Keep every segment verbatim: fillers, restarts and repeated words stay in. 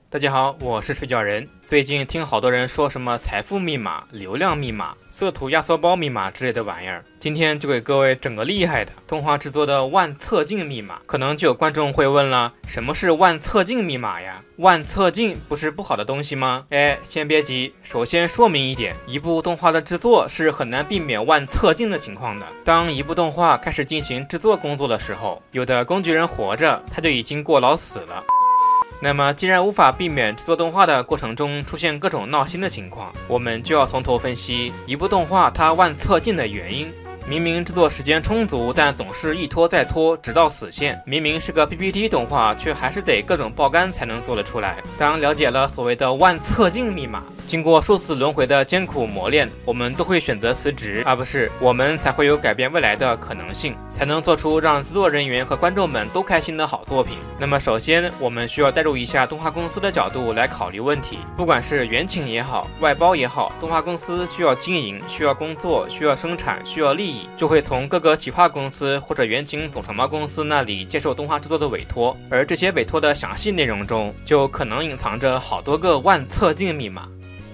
大家好，我是睡觉人。最近听好多人说什么财富密码、流量密码、色图压缩包密码之类的玩意儿，今天就给各位整个厉害的动画制作的万测镜密码。可能就有观众会问了，什么是万测镜密码呀？万测镜不是不好的东西吗？哎，先别急，首先说明一点，一部动画的制作是很难避免万测镜的情况的。当一部动画开始进行制作工作的时候，有的工具人活着，他就已经过劳死了。那么既然无法避免制作动画的过程中出现各种闹心的情况，我们就要从头分析一部动画它万测镜的原因。明明制作时间充足，但总是一拖再拖，直到死线。明明是个 P P T 动画，却还是得各种爆肝才能做得出来。当了解了所谓的万测镜密码，经过数次轮回的艰苦磨练，我们都会选择辞职，而不是我们才会有改变未来的可能性，才能做出让制作人员和观众们都开心的好作品。那么首先我们需要带入一下动画公司的角度来考虑问题，不管是原请也好，外包也好，动画公司需要经营，需要工作，需要生产，需要利益，就会从各个企划公司或者原请总承包公司那里接受动画制作的委托，而这些委托的详细内容中就可能隐藏着好多个万测镜密码。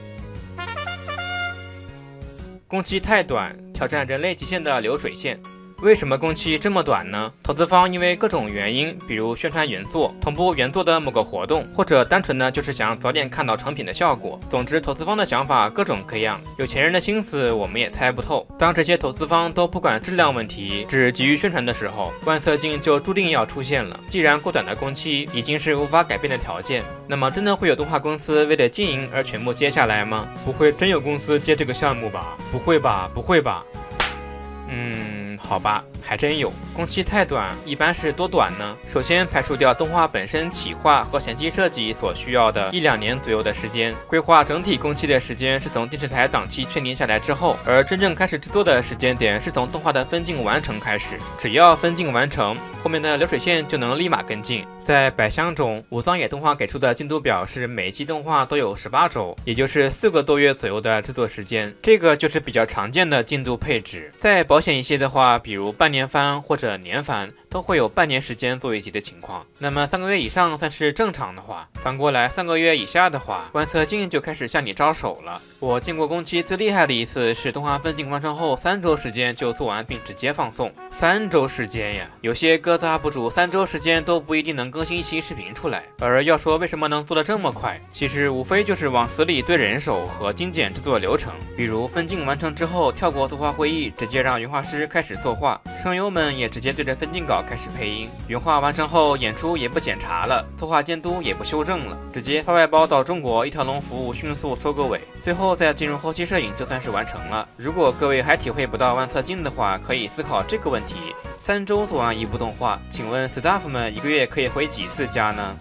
工期太短，挑战人类极限的流水线。为什么工期这么短呢？投资方因为各种原因，比如宣传原作、同步原作的某个活动，或者单纯呢就是想早点看到成品的效果。总之，投资方的想法各种各样，有钱人的心思我们也猜不透。当这些投资方都不管质量问题，只急于宣传的时候，万测镜就注定要出现了。既然过短的工期已经是无法改变的条件，那么真的会有动画公司为了经营而全部接下来吗？不会真有公司接这个项目吧？不会吧？不会吧？嗯，好吧，还真有。工期太短，一般是多短呢？首先排除掉动画本身企划和前期设计所需要的一两年左右的时间，规划整体工期的时间是从电视台档期确定下来之后，而真正开始制作的时间点是从动画的分镜完成开始。只要分镜完成，后面的流水线就能立马跟进。在百香中，武藏野动画给出的进度表是每期动画都有十八周，也就是四个多月左右的制作时间，这个就是比较常见的进度配置。在保险一些的话，比如半年番或者年番，都会有半年时间做一集的情况。那么三个月以上算是正常的话，反过来三个月以下的话，万测镜就开始向你招手了。我见过工期最厉害的一次是动画分镜完成后三周时间就做完并直接放送。三周时间呀，有些鸽子 U P 主三周时间都不一定能更新一期视频出来。而要说为什么能做得这么快，其实无非就是往死里堆人手和精简制作流程，比如分镜完成之后跳过作画会议，直接让原画师开始作画，声优们也直接对着分镜稿开始配音，原画完成后演出也不检查了，作画监督也不修正了，直接发外包到中国，一条龙服务迅速收个尾，最后再进入后期摄影，就算是完成了。如果各位还体会不到万测镜的话，可以思考这个问题：三周做完一部动画，请问 staff 们一个月可以回几次家呢？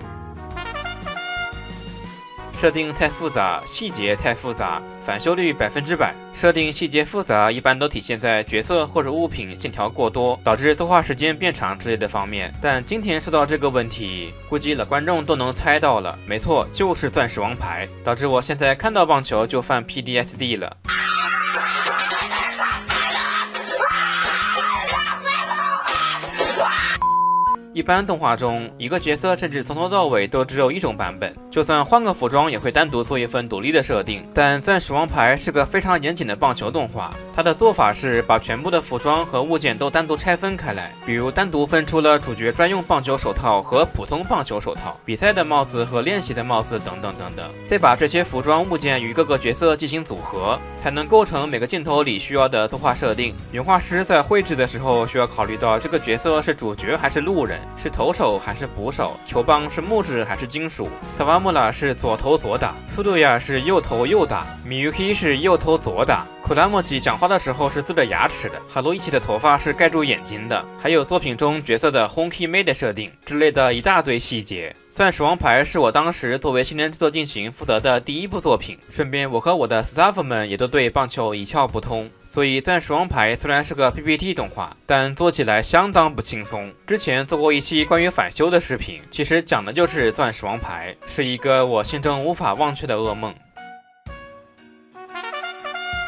设定太复杂，细节太复杂，返修率百分之百。设定细节复杂，一般都体现在角色或者物品线条过多，导致作画时间变长之类的方面。但今天说到这个问题，估计老观众都能猜到了，没错，就是钻石王牌，导致我现在看到棒球就犯 P D S D 了。一般动画中，一个角色甚至从头到尾都只有一种版本，就算换个服装也会单独做一份独立的设定。但钻石王牌是个非常严谨的棒球动画，它的做法是把全部的服装和物件都单独拆分开来，比如单独分出了主角专用棒球手套和普通棒球手套，比赛的帽子和练习的帽子等等等等，再把这些服装物件与各个角色进行组合，才能构成每个镜头里需要的作画设定。原画师在绘制的时候需要考虑到这个角色是主角还是路人，是投手还是捕手，球棒是木质还是金属，萨瓦穆拉是左投左打，富杜亚是右投右打，米尤基是右投左打，库拉莫吉讲话的时候是呲着牙齿的，哈罗伊奇的头发是盖住眼睛的，还有作品中角色的 Honky May 的设定之类的一大堆细节。钻石王牌是我当时作为新人制作进行负责的第一部作品，顺便我和我的 staff 们也都对棒球一窍不通，所以钻石王牌虽然是个 P P T 动画，但做起来相当不轻松。之前做过一期关于返修的视频，其实讲的就是钻石王牌，是一个我心中无法忘却的噩梦。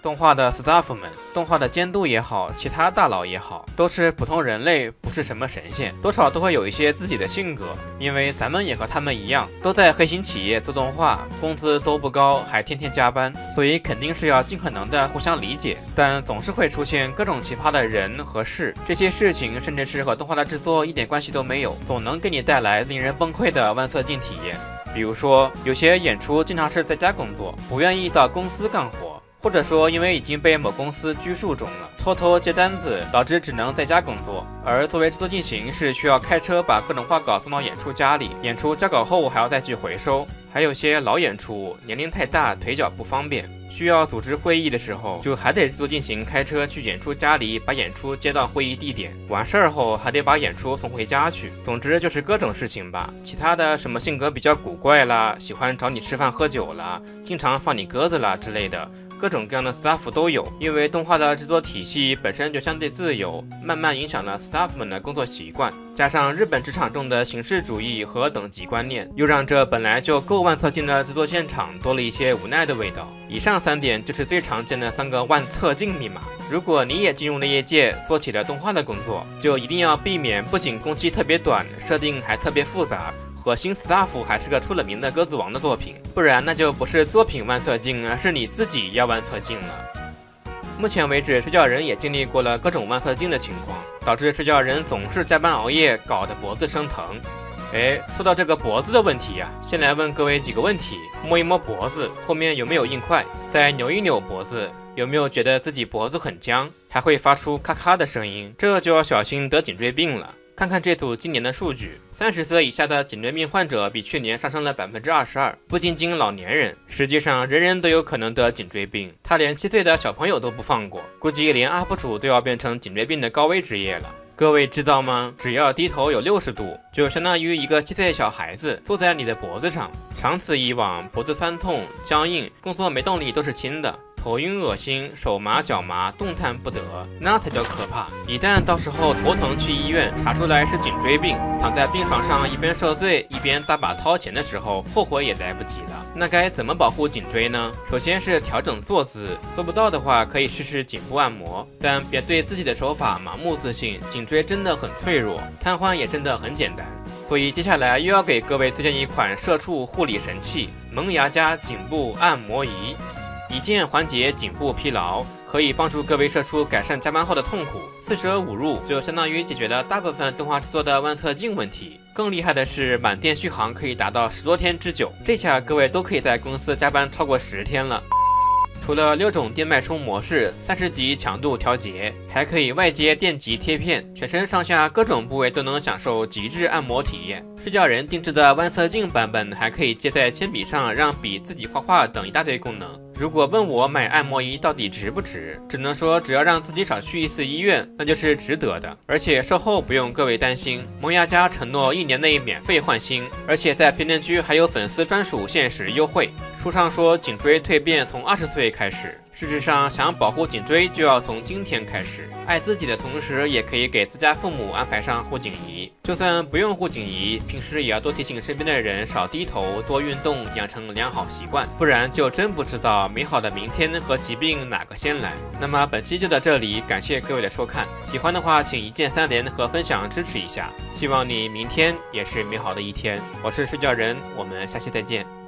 动画的 staff 们，动画的监督也好，其他大佬也好，都是普通人类，不是什么神仙，多少都会有一些自己的性格，因为咱们也和他们一样，都在黑心企业做动画，工资都不高，还天天加班，所以肯定是要尽可能的互相理解，但总是会出现各种奇葩的人和事，这些事情甚至是和动画的制作一点关系都没有，总能给你带来令人崩溃的万色镜体验。比如说，有些演出经常是在家工作，不愿意到公司干活，或者说因为已经被某公司拘束中了，偷偷接单子，导致只能在家工作。而作为制作进行是需要开车把各种画稿送到演出家里，演出交稿后还要再去回收。还有些老演出年龄太大，腿脚不方便，需要组织会议的时候，就还得制作进行开车去演出家里把演出接到会议地点，完事儿后还得把演出送回家去。总之就是各种事情吧。其他的什么性格比较古怪啦，喜欢找你吃饭喝酒啦，经常放你鸽子啦之类的，各种各样的 staff 都有。因为动画的制作体系本身就相对自由，慢慢影响了 staff 们的工作习惯，加上日本职场中的形式主义和等级观念，又让这本来就够万色镜的制作现场多了一些无奈的味道。以上三点就是最常见的三个万测镜密码。如果你也进入了业界，做起了动画的工作，就一定要避免不仅工期特别短，设定还特别复杂，核心 staff 还是个出了名的鸽子王的作品，不然那就不是作品万测镜，而是你自己要万测镜了。目前为止，睡觉人也经历过了各种万色镜的情况，导致睡觉人总是加班熬夜，搞得脖子生疼。哎，说到这个脖子的问题呀、啊，先来问各位几个问题：摸一摸脖子，后面有没有硬块？再扭一扭脖子，有没有觉得自己脖子很僵，还会发出咔咔的声音？这就要小心得颈椎病了。看看这组今年的数据，三十岁以下的颈椎病患者比去年上升了百分之二十二。不仅仅老年人，实际上人人都有可能得颈椎病。他连七岁的小朋友都不放过，估计连 U P 主都要变成颈椎病的高危职业了。各位知道吗？只要低头有六十度，就相当于一个七岁小孩子坐在你的脖子上。长此以往，脖子酸痛、僵硬，工作没动力都是轻的。头晕恶心，手麻脚麻，动弹不得，那才叫可怕。一旦到时候头疼去医院，查出来是颈椎病，躺在病床上一边受罪一边大把掏钱的时候，后悔也来不及了。那该怎么保护颈椎呢？首先是调整坐姿，做不到的话可以试试颈部按摩，但别对自己的手法盲目自信，颈椎真的很脆弱，瘫痪也真的很简单。所以接下来又要给各位推荐一款社畜护理神器——萌芽家颈部按摩仪。一键缓解颈部疲劳，可以帮助各位社畜改善加班后的痛苦，四舍五入就相当于解决了大部分动画制作的万测镜问题。更厉害的是，满电续航可以达到十多天之久，这下各位都可以在公司加班超过十天了。除了六种电脉冲模式、三十级强度调节，还可以外接电极贴片，全身上下各种部位都能享受极致按摩体验。睡觉人定制的万测镜版本还可以接在铅笔上，让笔自己画画等一大堆功能。如果问我买按摩仪到底值不值，只能说只要让自己少去一次医院，那就是值得的。而且售后不用各位担心，萌芽家承诺一年内免费换新，而且在评论区还有粉丝专属限时优惠。书上说颈椎蜕变从二十岁开始，事实上想保护颈椎就要从今天开始。爱自己的同时，也可以给自家父母安排上护颈仪。就算不用护颈仪，平时也要多提醒身边的人少低头，多运动，养成良好习惯，不然就真不知道美好的明天和疾病哪个先来。那么本期就到这里，感谢各位的收看，喜欢的话请一键三连和分享支持一下，希望你明天也是美好的一天。我是睡觉人，我们下期再见。